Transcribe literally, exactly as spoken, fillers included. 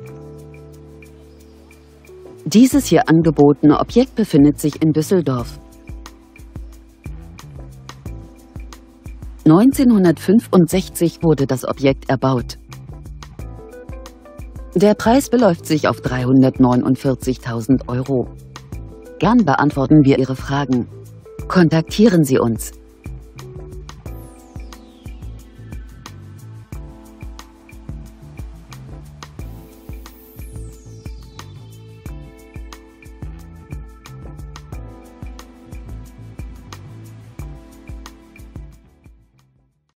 Dieses hier angebotene Objekt befindet sich in Düsseldorf. neunzehnhundertfünfundsechzig wurde das Objekt erbaut. Der Preis beläuft sich auf dreihundertneunundvierzigtausend Euro. Gern beantworten wir Ihre Fragen. Kontaktieren Sie uns.